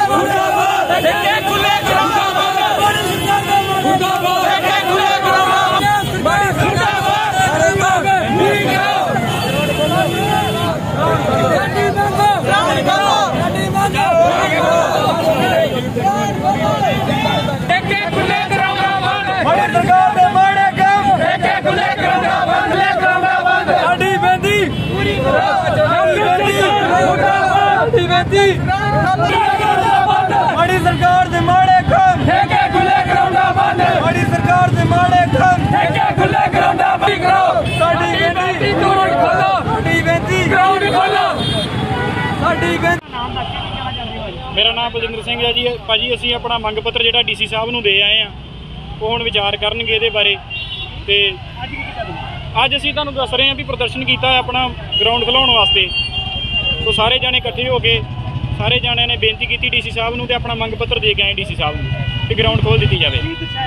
माड़ी सरकार दे माड़े काम ठेके खुले ग्राउंडा बंद माड़ी सरकार दे माड़े काम ठेके खुले ग्राउंडा बंद करो साडी बेटी ग्राउंड खोलो साडी बेटी ग्राउंड खोलो साडी बेटी। मेरा नाम बलजिंदर सिंह है जी भाजी। असीं अपना मंग पत्र जिहड़ा डीसी साहब नूं दे आए हैं वो हुण विचार करनगे इहदे बारे। ते अज असीं तुहानूं दस रहे हैं भी प्रदर्शन कीता है अपना ग्राउंड खिलाउण वास्ते। तो सारे जाने इकट्ठे हो के सारे जाने ने बेनती की डीसी साहब नूं ते अपना मंग पत्र दे के आए डीसी साहब नूं कि ग्राउंड खोल दी जाए।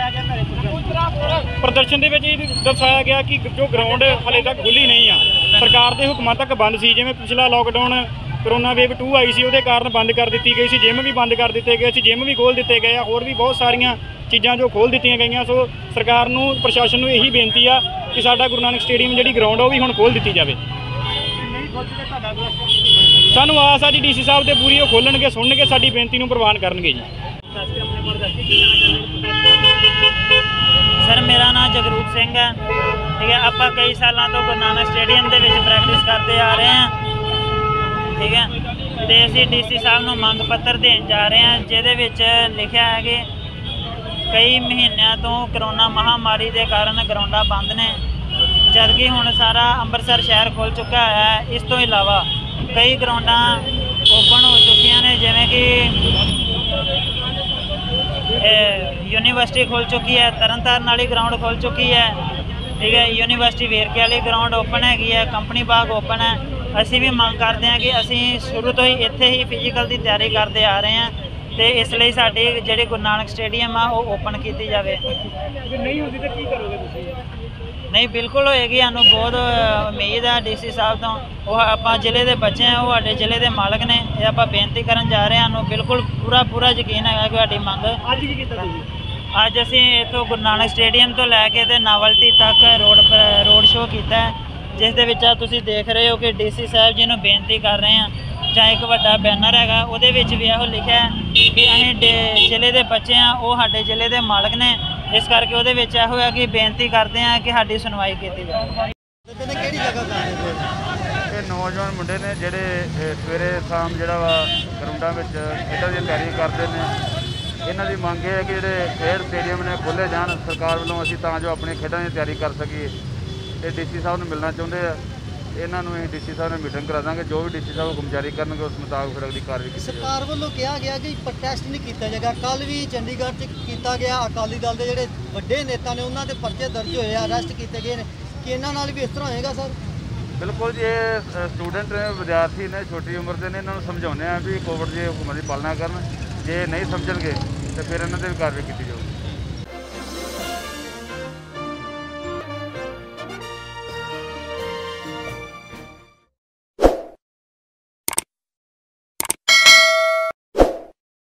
प्रदर्शन दे विच दर्शाया गया कि जो ग्राउंड हले तक खुली नहीं आ, सरकार के हुक्मां तक बंद सी। जिवें पिछला लॉकडाउन कोरोना वेव 2 आई सी उहदे कारण बंद कर दी गई सी, जिम भी बंद कर दिते गए सी, जिम भी खोल दिते गए, होर भी बहुत सारियां चीज़ां जो खोल दित्तियां गईयां। सो सरकार नूं प्रशासन नूं यही बेनती आ कि साडा गुरु नानक स्टेडियम जिहड़ी ग्राउंड आ वो भी हुण खोल दी जाए। सानू आस आ जी डीसी साहब दे पूरी खोलणगे, सुनणगे, साडी बेनती नूं प्रवान करनगे जी। सर मेरा नाम जगरूप सिंह है, ठीक है। आप कई सालों तो गुरु नानक स्टेडियम के प्रैक्टिस करते आ रहे हैं, ठीक है। तो असीं डीसी साहब नूं मंग पत्र देण जा रहे हैं जिहदे विच लिखिआ है कि कई महीनों तो करोना महामारी के कारण ग्राउंडां बंद ने, जबकि हुण सारा अंमृतसर शहर खुल चुका है। इस तो इलावा कई ग्राउंडां ओपन हो चुकी ने, जिवें कि यूनीवर्सिटी खुल चुकी है, तरनतारन वाली ग्राउंड खुल चुकी है, ठीक है। यूनीवर्सिटी वेरके वाली ग्राउंड ओपन हैगी है, कंपनी बाग ओपन है। असी भी मंग करते हैं कि असी शुरू तो ही इत्थे ही फिजिकल की तैयारी करते आ रहे हैं, तो इसलिए साडी जिहड़ी गुरु नानक स्टेडियम आ वो ओपन की जाए। नहीं होती तो की करोगे तुसीं? नहीं बिल्कुल होएगी, सानूं बहुत उम्मीद है डीसी साहब तो। वो आपां जिले के बच्चे हैं, वो साडे जिले के मालक ने, ये आपां बेनती करन जा रहे हैं। सानूं बिल्कुल पूरा यकीन है कि साडी मंग अज की कीता तुसीं? अज असीं इत्थों गुरु नानक स्टेडियम तो लैके ते नावलटी तक रोड शो किया है, जिस दे विच तुसीं देख रहे हो कि डीसी साहब जी नूं बेनती कर रहे हैं। जां एक वड्डा बैनर हैगा उहदे विच भी इहो लिखिआ है कि असीं जिले के बच्चे हैं, वो साडे जिले के मालक ने, इस करके उहदे विच इहो है कि बेनती करते हैं कि साडी सुनवाई की जाए। नौजवान मुंडे ने जिहड़े सवेरे शाम जिहड़ा वा ग्राउंडां विच खेडां दी तैयारी करदे ने, इन्हां दी मंग है कि जिहड़े खेड स्टेडियम ने खोले जाण सरकार वालों, असीं तां जो अपनी खेडां दी तैयारी कर सकीए। ते डीसी साहब नूं मिलना चाहुंदे आ, इन्हां नूं असीं डीसी साहब नाल मीटिंग करा दांगे, जो भी डीसी साहब हुकम जारी करनगे उस मुताबिक फिर अगली कार्रवाई की सरकार वालों कहा गया कि प्रोटेस्ट नहीं किया जाएगा। कल भी चंडीगढ़ च किया गया, अकाली दल के जिहड़े वड्डे नेता ने उन्हां दे परचे दर्ज होए, अरेस्ट किए गए हैं, कि इन्हां नाल भी इस तरह होएगा सर? बिल्कुल जी, स्टूडेंट ने, विद्यार्थी ने, छोटी उम्र के ने, इन्होंने समझाने भी कोविड के हुक्मां की पालना करन। जे नहीं समझणगे तो फिर इन्हां ते भी कार्रवाई की जाऊगी।